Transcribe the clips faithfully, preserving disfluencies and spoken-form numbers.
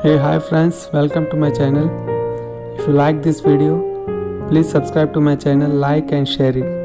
Hey, hi friends, welcome to my channel. If you like this video, please subscribe to my channel, like and share it.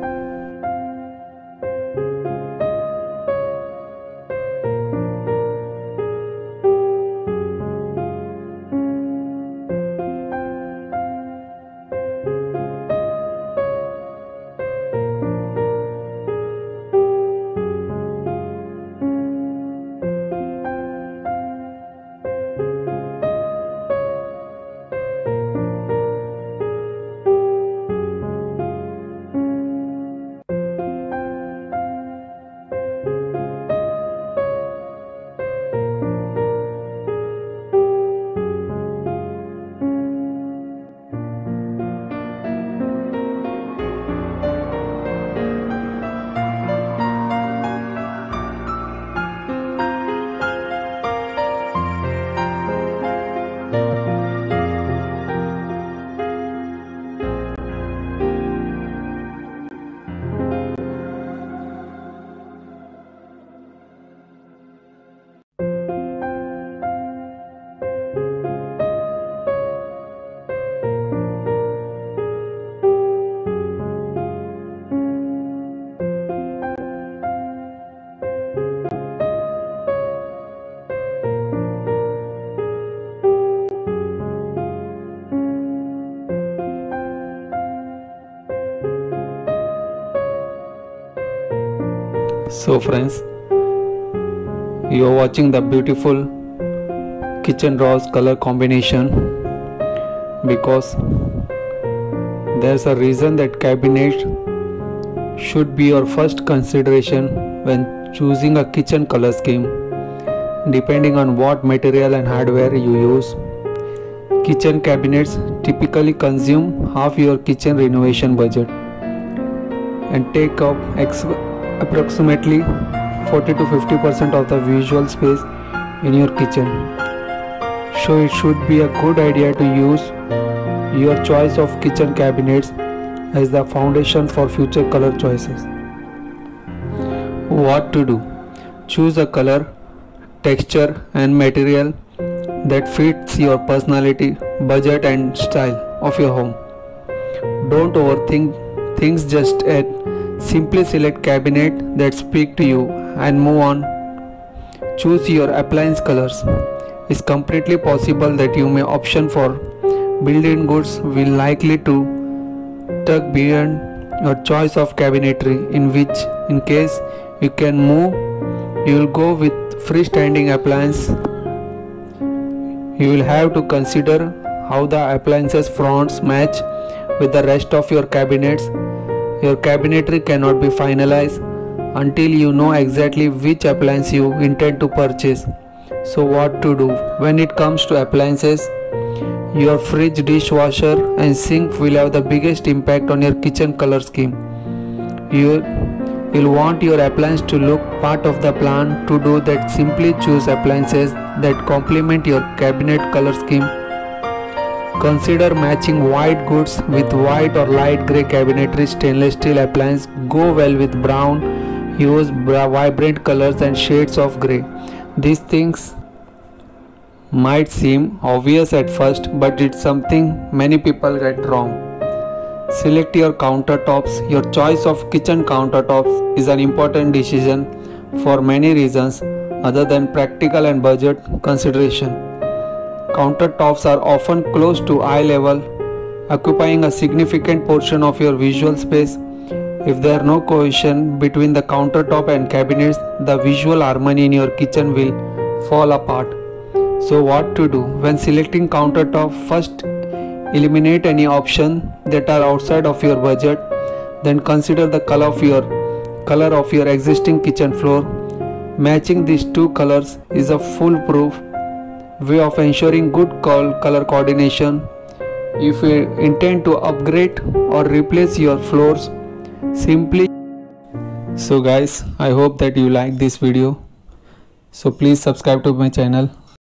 So friends, you are watching the beautiful kitchen drawers color combination because there's a reason that cabinet should be your first consideration when choosing a kitchen color scheme. Depending on what material and hardware you use, kitchen cabinets typically consume half your kitchen renovation budget and take up ex approximately forty to fifty percent of the visual space in your kitchen. So it should be a good idea to use your choice of kitchen cabinets as the foundation for future color choices. What to do? Choose a color, texture and material that fits your personality, budget and style of your home. Don't overthink things, just add. Simply select cabinet that speak to you and move on. Choose your appliance colors. It's completely possible that you may option for built-in goods will likely to tuck beyond your choice of cabinetry, in which in case you can move, you will go with freestanding appliance. You will have to consider how the appliances fronts match with the rest of your cabinets. Your cabinetry cannot be finalized until you know exactly which appliance you intend to purchase. So what to do? When it comes to appliances, your fridge, dishwasher and sink will have the biggest impact on your kitchen color scheme. You will want your appliance to look part of the plan. To do that, simply choose appliances that complement your cabinet color scheme. Consider matching white goods with white or light grey cabinetry. Stainless steel appliance go well with brown. Use vibrant colors and shades of grey. These things might seem obvious at first, but it's something many people get wrong. Select your countertops. Your choice of kitchen countertops is an important decision for many reasons other than practical and budget consideration. Countertops are often close to eye level, occupying a significant portion of your visual space. If there is no cohesion between the countertop and cabinets, the visual harmony in your kitchen will fall apart. So what to do? When selecting countertop, first eliminate any options that are outside of your budget. Then consider the color of your color of your existing kitchen floor. Matching these two colors is a foolproof way of ensuring good color coordination. If you intend to upgrade or replace your floors, simply. So guys, I hope that you like this video. So please subscribe to my channel.